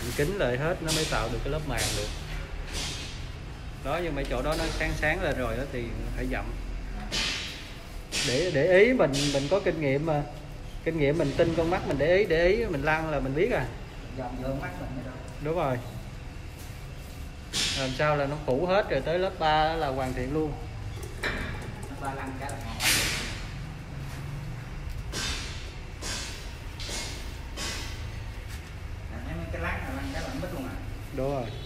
kín lại hết nó mới tạo được cái lớp màng được đó. Nhưng mấy chỗ đó nó sáng sáng lên rồi đó thì phải dặm để ý. Mình có kinh nghiệm mà, kinh nghiệm mình tin con mắt mình, để ý mình lăn là mình biết à. Dòng vô mắt mình rồi. Đúng rồi, làm sao là nó phủ hết rồi tới lớp 3 là hoàn thiện luôn. Lớp 3 lăn cái là ngon. Cái lát là lăn cái là mất luôn à. Đúng rồi.